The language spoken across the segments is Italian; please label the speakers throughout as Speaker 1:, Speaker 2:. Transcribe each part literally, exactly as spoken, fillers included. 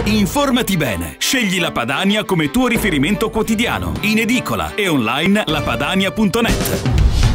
Speaker 1: Informati bene. Scegli la Padania come tuo riferimento quotidiano. In edicola e online lapadania punto net.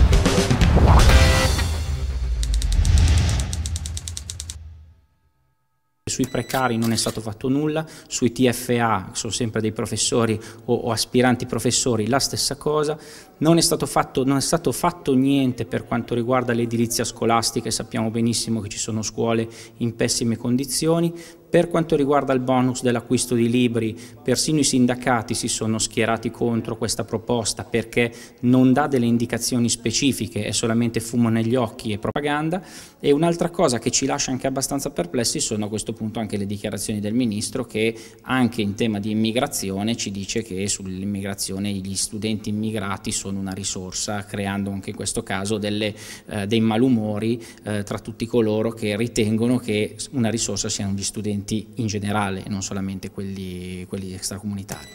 Speaker 2: Sui precari non è stato fatto nulla, sui T F A, che sono sempre dei professori o, o aspiranti professori, la stessa cosa. Non è stato fatto, non è stato fatto niente per quanto riguarda l'edilizia scolastica, e sappiamo benissimo che ci sono scuole in pessime condizioni. Per quanto riguarda il bonus dell'acquisto di libri, persino i sindacati si sono schierati contro questa proposta perché non dà delle indicazioni specifiche, è solamente fumo negli occhi e propaganda. E un'altra cosa che ci lascia anche abbastanza perplessi sono a questo punto anche le dichiarazioni del Ministro, che anche in tema di immigrazione ci dice che sull'immigrazione gli studenti immigrati sono una risorsa, creando anche in questo caso delle, eh, dei malumori eh, tra tutti coloro che ritengono che una risorsa siano gli studenti in generale, non solamente quelli, quelli extracomunitari.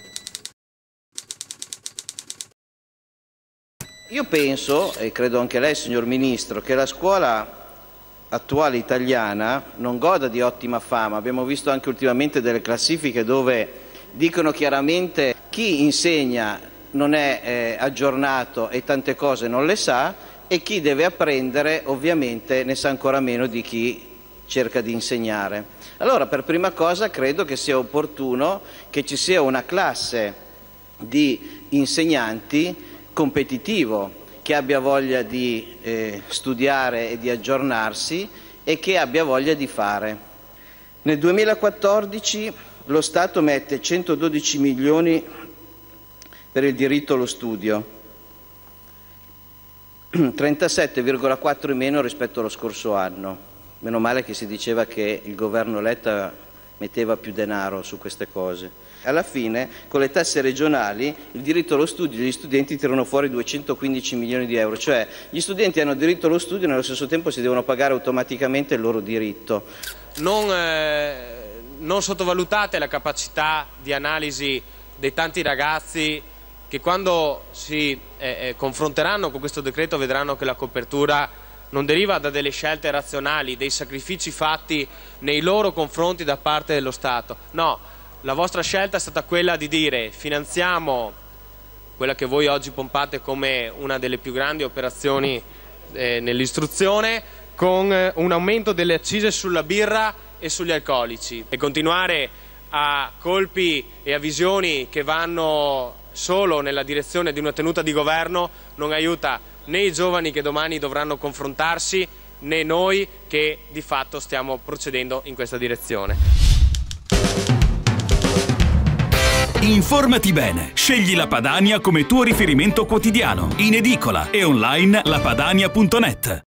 Speaker 3: Io penso, e credo anche lei signor Ministro, che la scuola attuale italiana non goda di ottima fama. Abbiamo visto anche ultimamente delle classifiche dove dicono chiaramente chi insegna non è eh, aggiornato e tante cose non le sa, e chi deve apprendere ovviamente ne sa ancora meno di chi cerca di insegnare. Allora, per prima cosa credo che sia opportuno che ci sia una classe di insegnanti competitivo, che abbia voglia di eh, studiare e di aggiornarsi e che abbia voglia di fare. Nel duemilaquattordici lo Stato mette centododici milioni per il diritto allo studio, trentasette virgola quattro in meno rispetto allo scorso anno. Meno male che si diceva che il governo Letta metteva più denaro su queste cose. Alla fine, con le tasse regionali, il diritto allo studio gli studenti tirano fuori duecentoquindici milioni di euro, cioè gli studenti hanno diritto allo studio e nello stesso tempo si devono pagare automaticamente il loro diritto.
Speaker 4: Non, eh, non sottovalutate la capacità di analisi dei tanti ragazzi che quando si eh, eh, confronteranno con questo decreto vedranno che la copertura non deriva da delle scelte razionali, dei sacrifici fatti nei loro confronti da parte dello Stato. No, la vostra scelta è stata quella di dire finanziamo quella che voi oggi pompate come una delle più grandi operazioni eh, nell'istruzione, con eh, un aumento delle accise sulla birra e sugli alcolici, e continuare a colpi e a visioni che vanno solo nella direzione di una tenuta di governo non aiuta né i giovani che domani dovranno confrontarsi, né noi che di fatto stiamo procedendo in questa direzione.
Speaker 1: Informati bene. Scegli la Padania come tuo riferimento quotidiano. In edicola e online lapadania punto net.